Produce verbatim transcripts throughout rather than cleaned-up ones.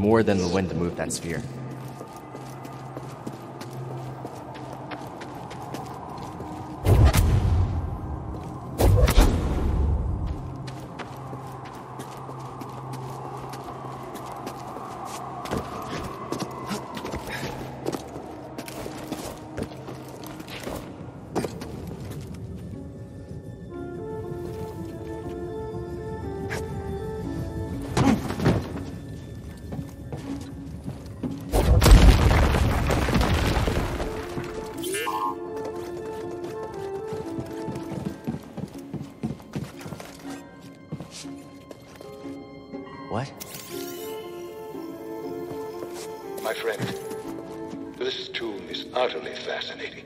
more than the wind to move that sphere. What? My friend, this tomb is utterly fascinating.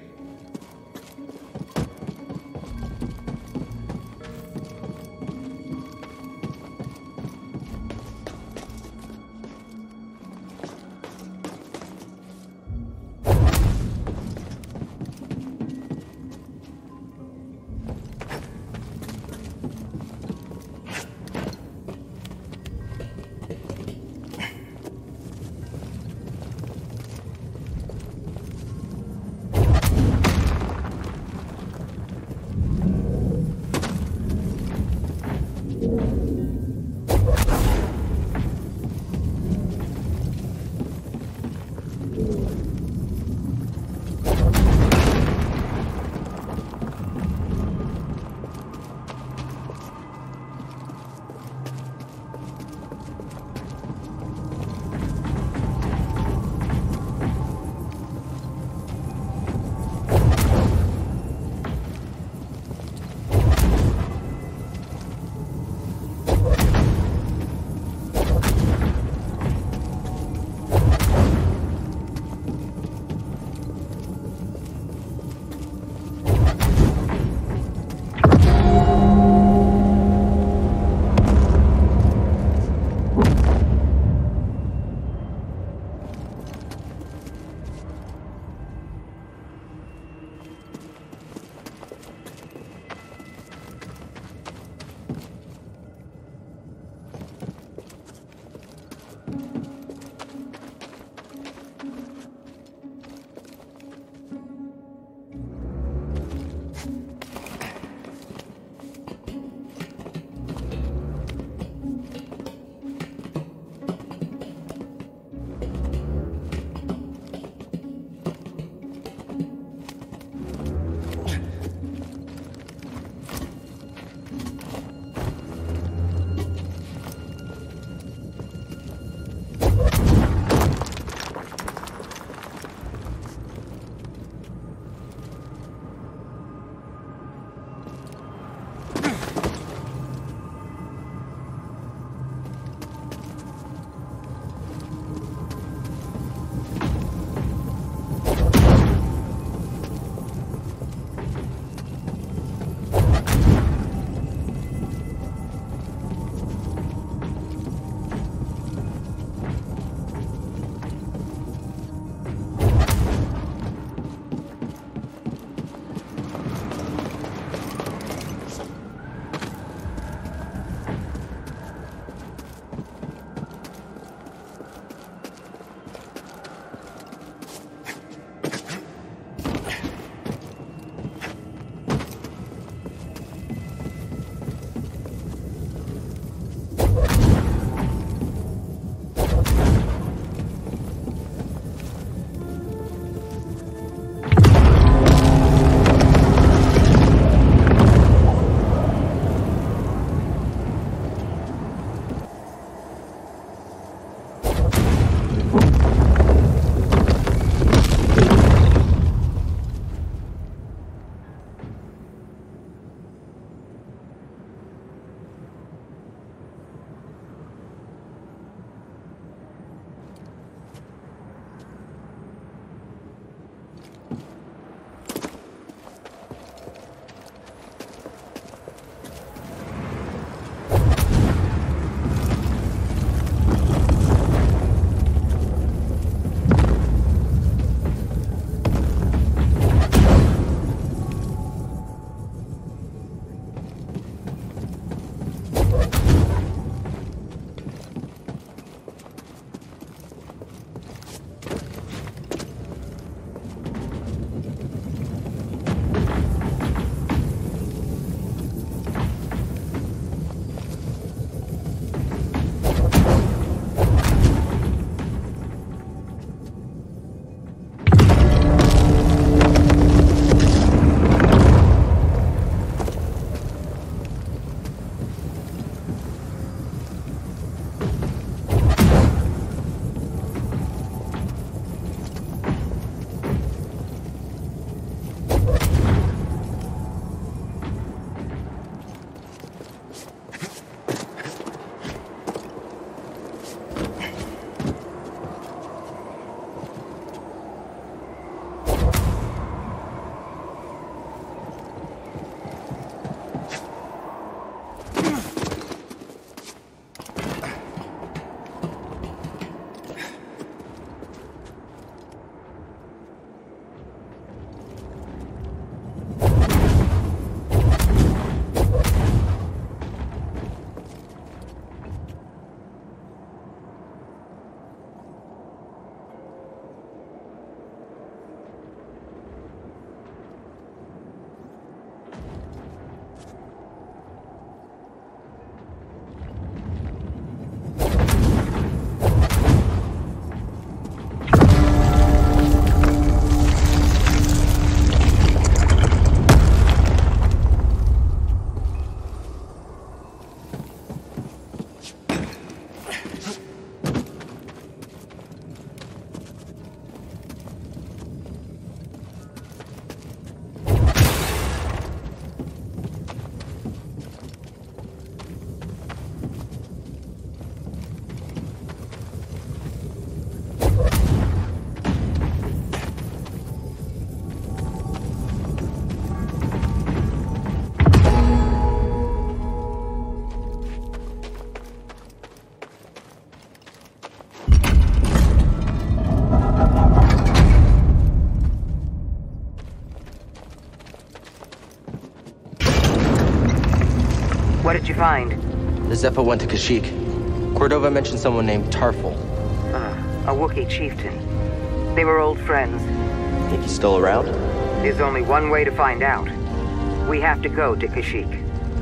What did you find? The Zeppo went to Kashyyyk. Cordova mentioned someone named Tarful. Uh, a Wookiee chieftain. They were old friends. Think he's still around? There's only one way to find out. We have to go to Kashyyyk.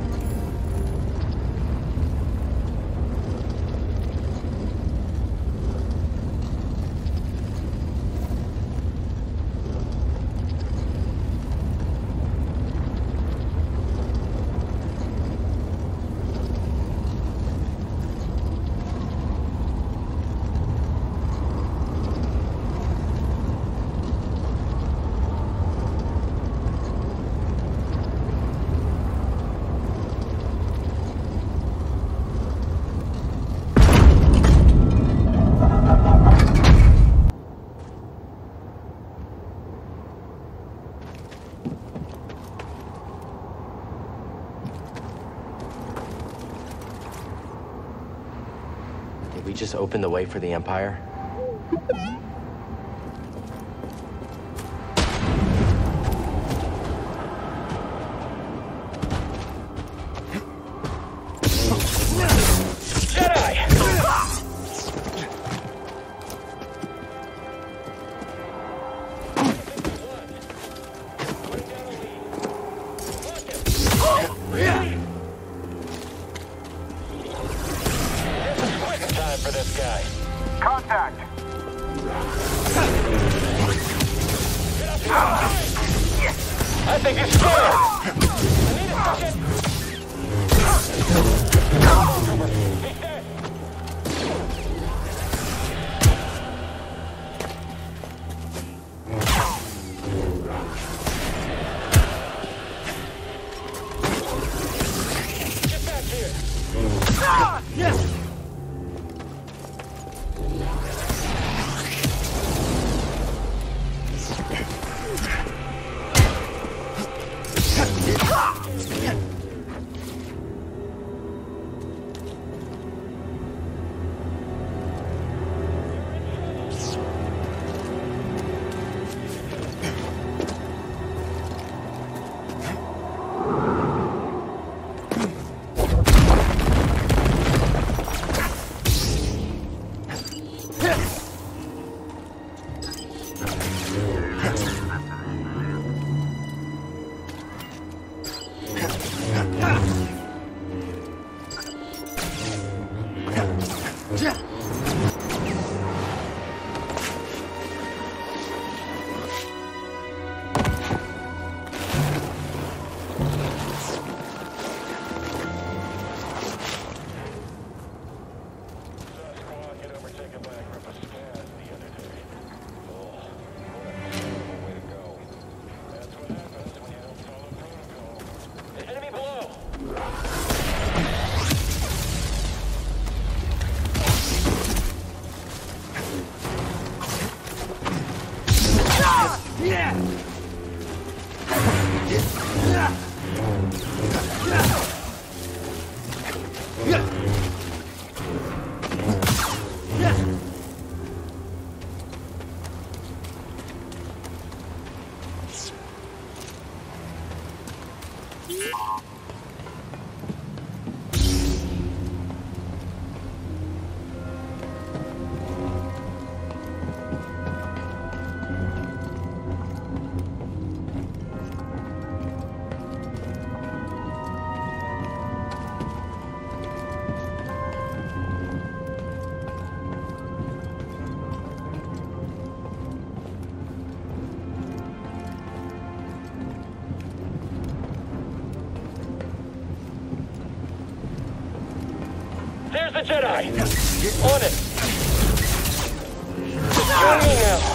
We just opened the way for the Empire? There's the Jedi! On it! Join me now!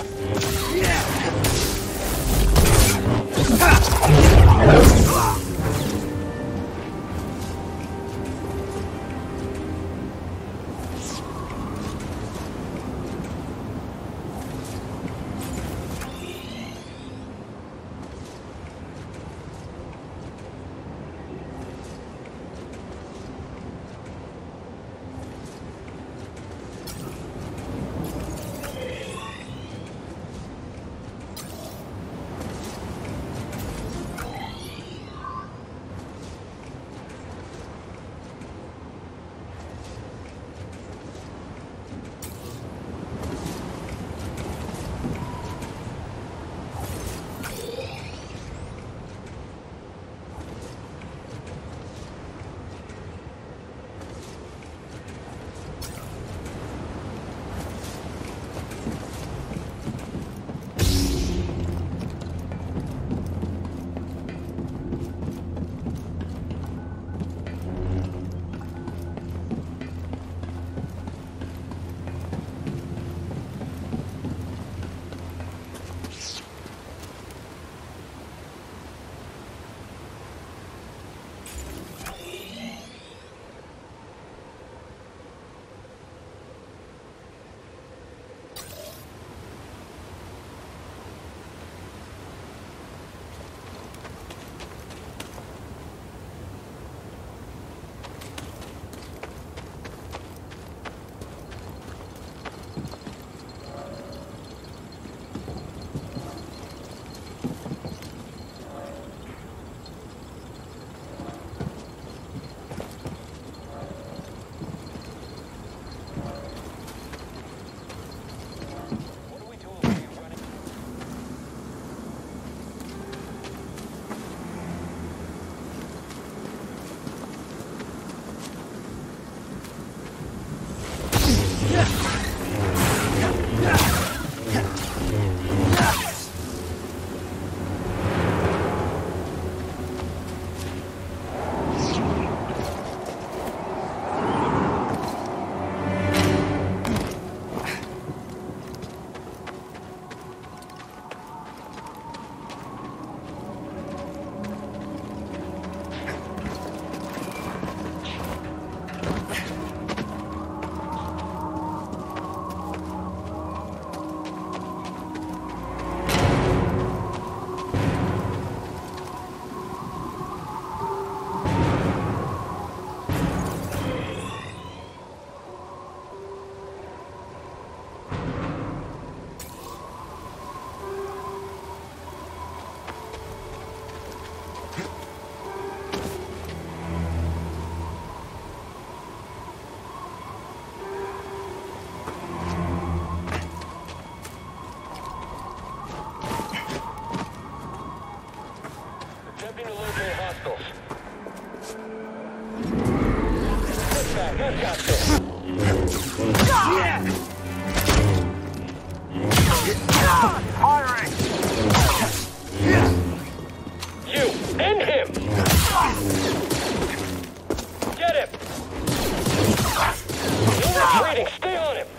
Attempting to locate hostiles. Sit back, I've got this. Firing! You, end him! Get him! You're retreating, stay on him!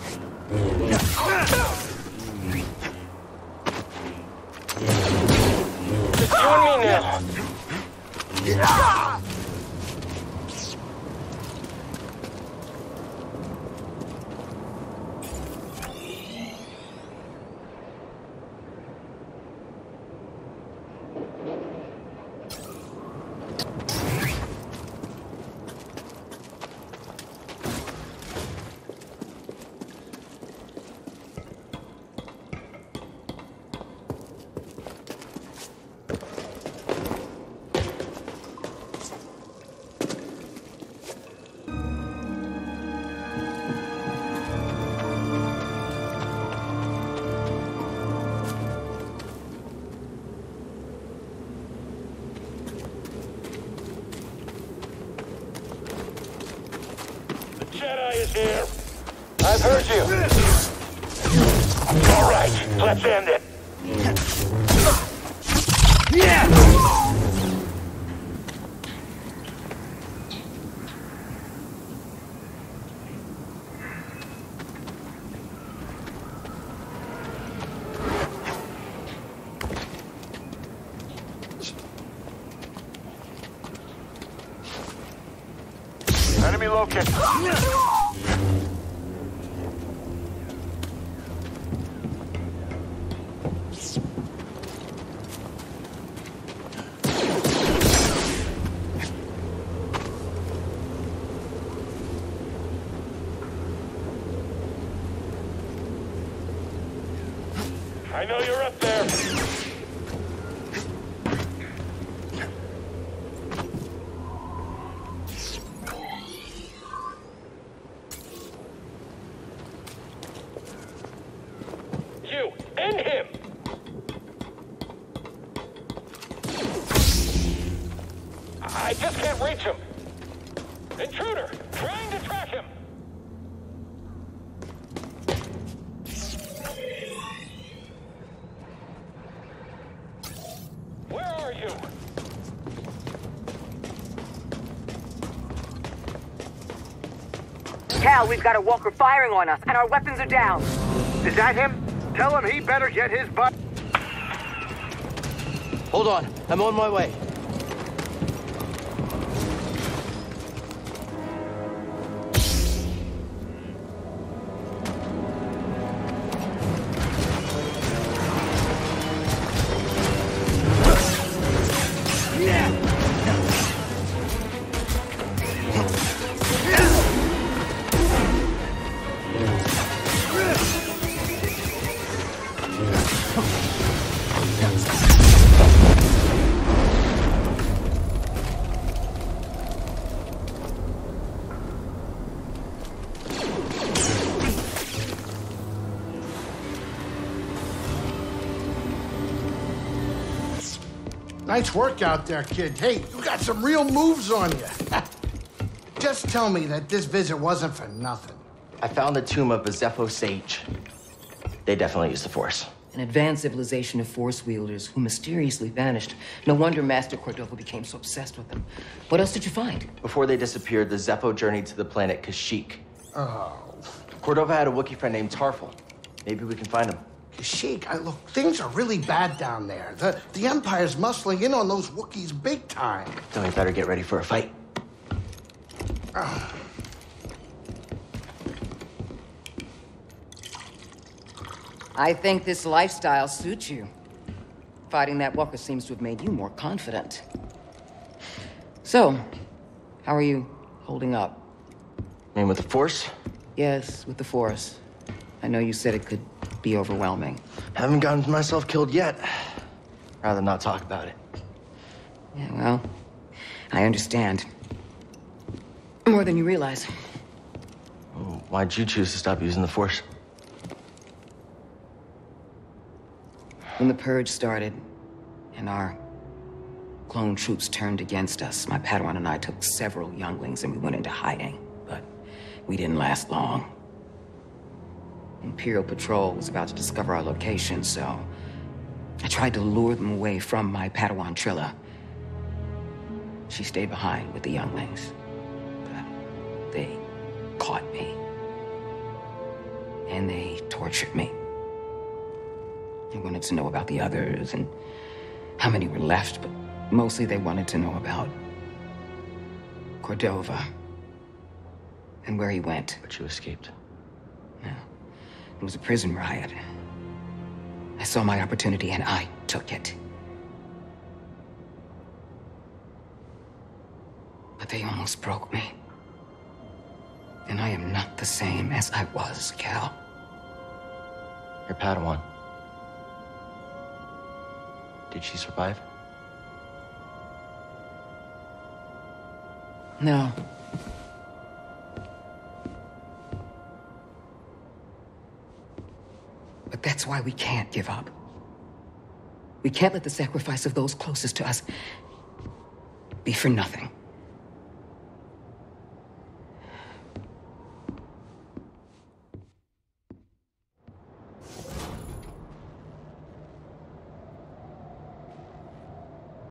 Just you and me now. Jedi is here. I've heard you. All right, let's end it. Yeah! Enemy located. I know you're up there. You, end him! I just can't reach him. Intruder, trying to track him. Where are you? Cal, we've got a walker firing on us, and our weapons are down. Is that him? Tell him he better get his butt. Hold on. I'm on my way. Nice work out there, kid. Hey, you got some real moves on you. Just tell me that this visit wasn't for nothing. I found the tomb of a Zepho sage. They definitely used the Force. An advanced civilization of Force wielders who mysteriously vanished. No wonder Master Cordova became so obsessed with them. What else did you find? Before they disappeared, the Zepho journeyed to the planet Kashyyyk. Oh. Cordova had a Wookiee friend named Tarful. Maybe we can find him. Kashyyyk, I look, things are really bad down there. The, the Empire's muscling in on those Wookiees big time. Then we better get ready for a fight. Oh. I think this lifestyle suits you. Fighting that walker seems to have made you more confident. So, how are you holding up? I mean, with the Force? Yes, with the Force. I know you said it could be overwhelming. Haven't gotten myself killed yet. Rather not talk about it. Yeah, well, I understand. More than you realize. Well, why'd you choose to stop using the Force? When the Purge started, and our clone troops turned against us, my Padawan and I took several younglings and we went into hiding. But we didn't last long. Imperial patrol was about to discover our location, so I tried to lure them away from my Padawan Trilla. She stayed behind with the younglings, but they caught me. And they tortured me. They wanted to know about the others and how many were left, but mostly they wanted to know about Cordova and where he went. But you escaped. Yeah. It was a prison riot. I saw my opportunity and I took it. But they almost broke me. And I am not the same as I was, Cal. Your Padawan. Did she survive? No. But that's why we can't give up. We can't let the sacrifice of those closest to us be for nothing.